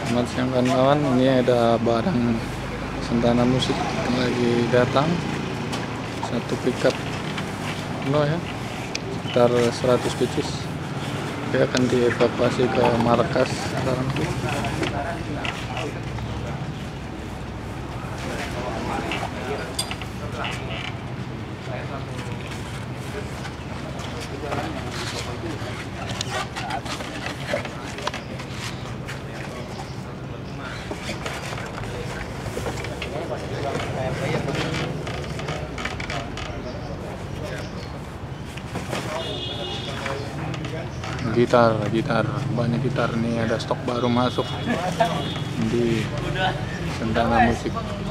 Selamat siang kawan-kawan, ini ada barang Sentana Musik lagi datang. Satu pickup penuh ya, sekitar 100 pieces. Dia akan dievakuasi ke markas sekarang. Gitar banyak gitar nih, ada stok baru masuk di Sentana Musik.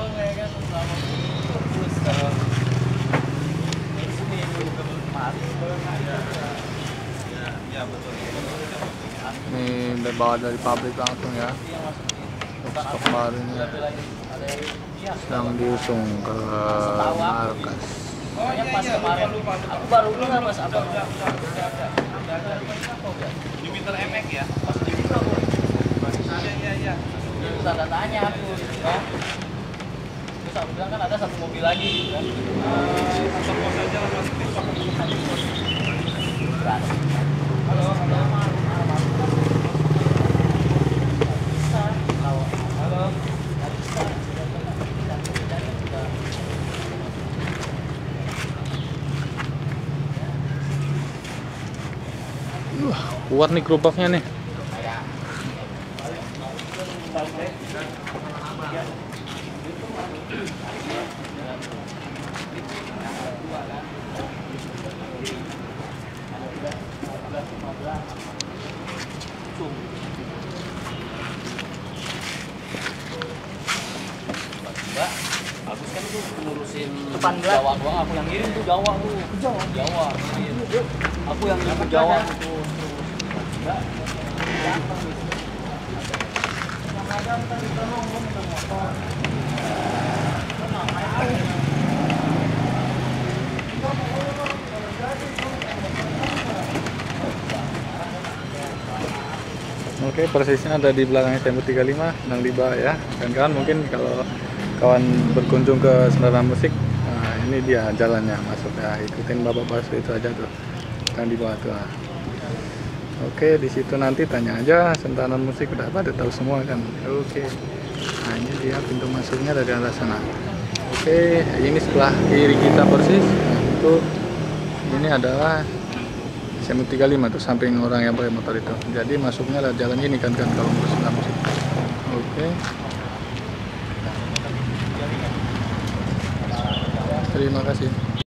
Ini dibawa dari pabrik langsung ya, stok baru ini sedang diusung ke markas. Pas kemarin aku baru nggak mas apa Jupiter MX ya? pas di Jupiter Iya. terus tanda tanya aku gitu kan, terus aku bilang kan ada satu mobil lagi gitu kan. Masuk pos aja lah mas. Halo. Kuat nih gerobaknya nih. Bagus kan tuh ngurusin Depan Jawa doang, aku yang ngirim tuh Jawa tuh. Jawa ngirim. Aku yang ngirim ke Jawa tuh. Oke, persisnya ada di belakang SMU35 sedang dibawa ya. Dan kawan mungkin kalau kawan berkunjung ke Sentana Musik, nah ini dia jalannya masuk ya. Ikutin Bapak Basu itu aja tuh, yang dibawa tuh. Oke, di situ nanti tanya aja Sentana Musik, udah pada tahu semua kan. Oke, nah ini dia pintu masuknya dari arah sana. Oke, ini sebelah kiri kita persis. Nah, itu ini adalah SMU35 tuh, samping orang yang pakai motor itu. Jadi masuknya lewat jalan ini kan kalau mau ke Sentana Musik. Oke. Terima kasih.